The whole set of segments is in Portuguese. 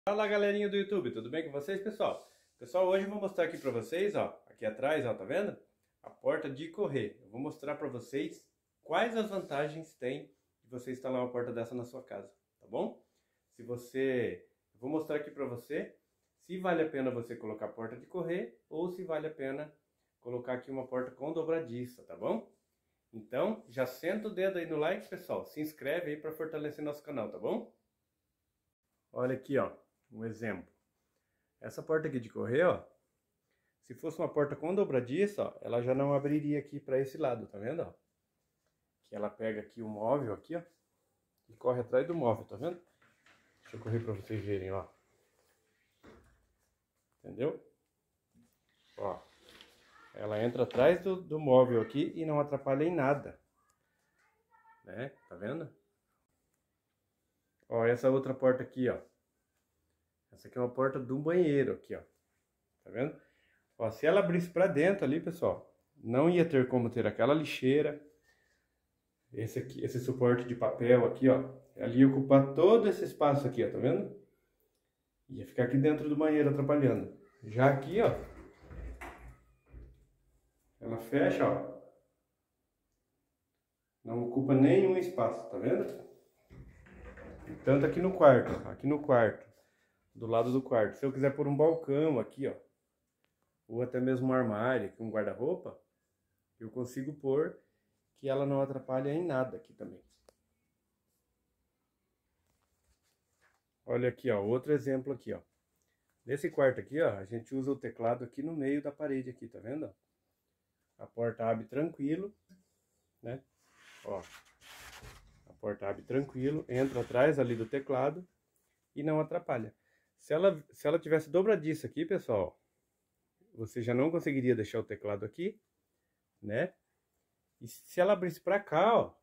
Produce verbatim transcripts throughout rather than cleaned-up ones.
Fala galerinha do YouTube, tudo bem com vocês, pessoal? Pessoal, hoje eu vou mostrar aqui pra vocês, ó, aqui atrás, ó, tá vendo? A porta de correr. Eu vou mostrar pra vocês quais as vantagens tem de você instalar uma porta dessa na sua casa, tá bom? Se você, eu vou mostrar aqui pra você se vale a pena você colocar a porta de correr ou se vale a pena colocar aqui uma porta com dobradiça, tá bom? Então, já senta o dedo aí no like, pessoal. Se inscreve aí pra fortalecer nosso canal, tá bom? Olha aqui, ó. Um exemplo. Essa porta aqui de correr, ó, se fosse uma porta com dobradiça, ó, ela já não abriria aqui para esse lado, tá vendo, ó? Que ela pega aqui o móvel aqui, ó, e corre atrás do móvel, tá vendo? Deixa eu correr para vocês verem, ó. Entendeu? Ó, ela entra atrás do, do móvel aqui e não atrapalha em nada, né? Tá vendo? Ó, essa outra porta aqui, ó. Essa aqui é uma porta do banheiro aqui, ó. Tá vendo? Ó, se ela abrisse pra dentro ali, pessoal, não ia ter como ter aquela lixeira. Esse aqui, esse suporte de papel aqui, ó. Ali ia ocupar todo esse espaço aqui, ó. Tá vendo? Ia ficar aqui dentro do banheiro atrapalhando. Já aqui, ó. Ela fecha, ó. Não ocupa nenhum espaço, tá vendo? Tanto aqui no quarto, ó. Aqui no quarto. Do lado do quarto. Se eu quiser pôr um balcão aqui, ó, ou até mesmo um armário, aqui, um guarda-roupa, eu consigo pôr que ela não atrapalha em nada aqui também. Olha aqui, ó, outro exemplo aqui, ó. Nesse quarto aqui, ó, a gente usa o teclado aqui no meio da parede aqui, tá vendo? A porta abre tranquilo, né? Ó, a porta abre tranquilo, entra atrás ali do teclado e não atrapalha. Se ela, se ela tivesse dobradiça aqui, pessoal, você já não conseguiria deixar o teclado aqui, né? E se ela abrisse pra cá, ó,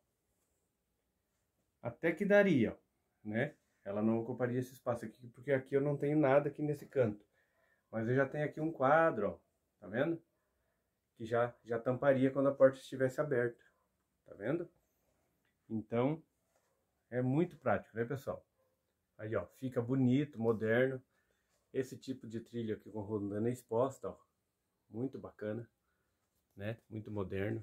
até que daria, ó, né? Ela não ocuparia esse espaço aqui, porque aqui eu não tenho nada aqui nesse canto. Mas eu já tenho aqui um quadro, ó, tá vendo? Que já, já tamparia quando a porta estivesse aberta, tá vendo? Então, é muito prático, né, pessoal? Aí, ó, fica bonito, moderno. Esse tipo de trilha aqui com rodana exposta, ó, muito bacana, né? Muito moderno.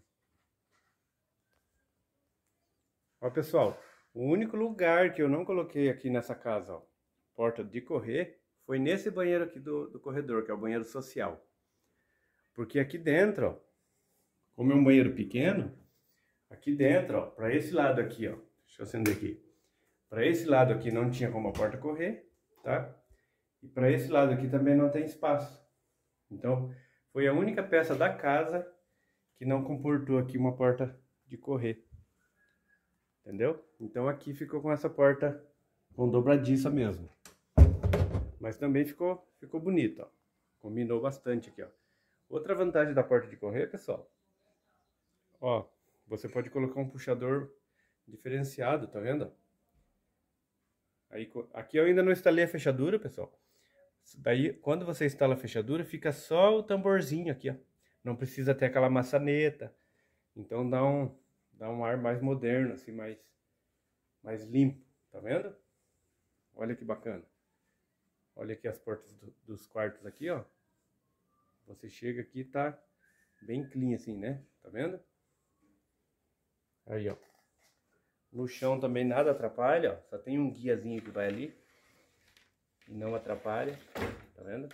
Ó, pessoal, o único lugar que eu não coloquei aqui nessa casa, ó, porta de correr, foi nesse banheiro aqui do, do corredor, que é o banheiro social. Porque aqui dentro, ó, como é um banheiro pequeno, aqui dentro, ó, para esse lado aqui, ó, deixa eu acender aqui. Para esse lado aqui não tinha como a porta correr, tá? E para esse lado aqui também não tem espaço. Então, foi a única peça da casa que não comportou aqui uma porta de correr. Entendeu? Então aqui ficou com essa porta com dobradiça mesmo. Mas também ficou, ficou bonito, ó. Combinou bastante aqui, ó. Outra vantagem da porta de correr, pessoal. Ó, você pode colocar um puxador diferenciado, tá vendo? Aí, aqui eu ainda não instalei a fechadura, pessoal. Daí, quando você instala a fechadura, fica só o tamborzinho aqui, ó. Não precisa ter aquela maçaneta. Então dá um, dá um ar mais moderno, assim, mais, mais limpo. Tá vendo? Olha que bacana. Olha aqui as portas do, dos quartos aqui, ó. Você chega aqui e tá bem clean assim, né? Tá vendo? Aí, ó. No chão também nada atrapalha, ó. Só tem um guiazinho que vai ali. E não atrapalha. Tá vendo?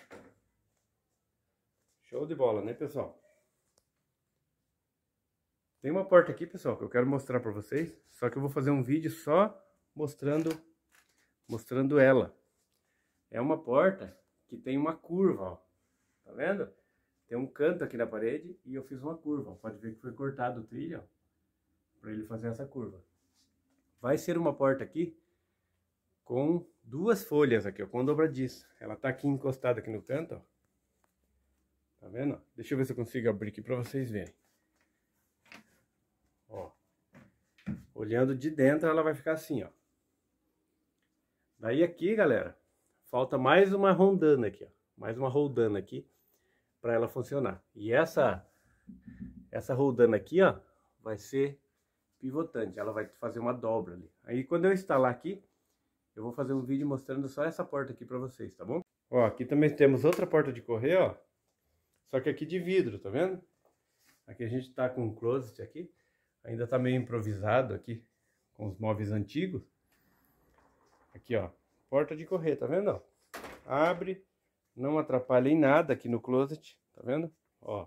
Show de bola, né, pessoal? Tem uma porta aqui, pessoal, que eu quero mostrar pra vocês. Só que eu vou fazer um vídeo só mostrando, mostrando ela. É uma porta que tem uma curva, ó. Tá vendo? Tem um canto aqui na parede e eu fiz uma curva. Pode ver que foi cortado o trilho, ó, pra ele fazer essa curva. Vai ser uma porta aqui com duas folhas aqui, ó, com dobradiça. Ela tá aqui encostada aqui no canto, ó. Tá vendo? Deixa eu ver se eu consigo abrir aqui pra vocês verem. Ó. Olhando de dentro, ela vai ficar assim, ó. Daí aqui, galera, falta mais uma rondana aqui, ó. Mais uma roldana aqui para ela funcionar. E essa essa roldana aqui, ó, vai ser pivotante. Ela vai fazer uma dobra ali. Aí quando eu instalar aqui, eu vou fazer um vídeo mostrando só essa porta aqui pra vocês, tá bom? Ó, aqui também temos outra porta de correr, ó. Só que aqui de vidro, tá vendo? Aqui a gente tá com um closet aqui. Ainda tá meio improvisado aqui, com os móveis antigos. Aqui, ó, porta de correr, tá vendo? Ó, abre, não atrapalha em nada aqui no closet, tá vendo? Ó.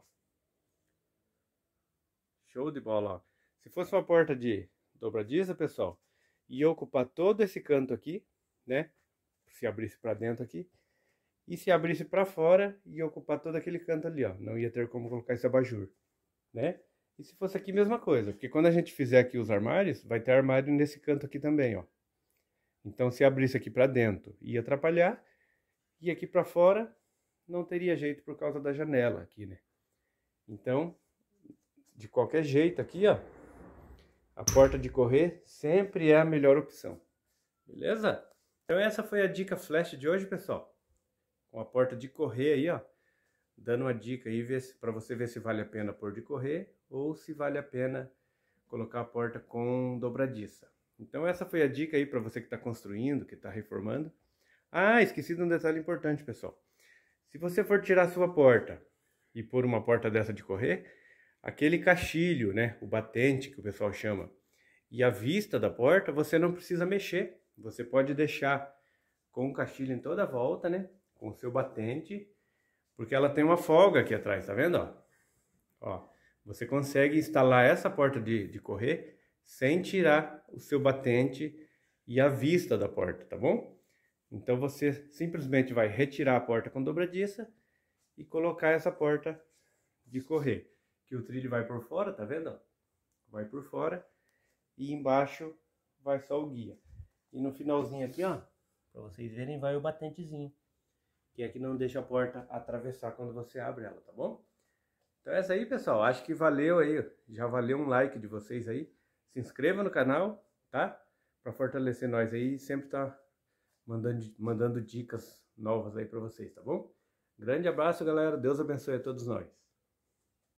Show de bola, ó. Se fosse uma porta de dobradiça, pessoal, ia ocupar todo esse canto aqui, né? Se abrisse para dentro aqui. E se abrisse para fora, ia ocupar todo aquele canto ali, ó. Não ia ter como colocar esse abajur, né? E se fosse aqui, mesma coisa. Porque quando a gente fizer aqui os armários, vai ter armário nesse canto aqui também, ó. Então, se abrisse aqui para dentro, ia atrapalhar. E aqui para fora, não teria jeito por causa da janela aqui, né? Então, de qualquer jeito aqui, ó, a porta de correr sempre é a melhor opção. Beleza? Então essa foi a dica flash de hoje, pessoal. Com a porta de correr aí, ó. Dando uma dica aí para você ver se vale a pena pôr de correr ou se vale a pena colocar a porta com dobradiça. Então essa foi a dica aí para você que está construindo, que está reformando. Ah, esqueci de um detalhe importante, pessoal. Se você for tirar a sua porta e pôr uma porta dessa de correr, aquele caixilho, né, o batente que o pessoal chama, e a vista da porta, você não precisa mexer. Você pode deixar com o caixilho em toda a volta, né, com o seu batente, porque ela tem uma folga aqui atrás, tá vendo, ó? Ó, você consegue instalar essa porta de, de correr sem tirar o seu batente e a vista da porta, tá bom? Então você simplesmente vai retirar a porta com dobradiça e colocar essa porta de correr. Que o trilho vai por fora, tá vendo? Ó? Vai por fora e embaixo vai só o guia. E no finalzinho aqui, ó, pra vocês verem, vai o batentezinho. Que é que não deixa a porta atravessar quando você abre ela, tá bom? Então é isso aí, pessoal. Acho que valeu aí. Já valeu um like de vocês aí. Se inscreva no canal, tá? Pra fortalecer nós aí e sempre tá mandando, mandando dicas novas aí pra vocês, tá bom? Grande abraço, galera. Deus abençoe a todos nós.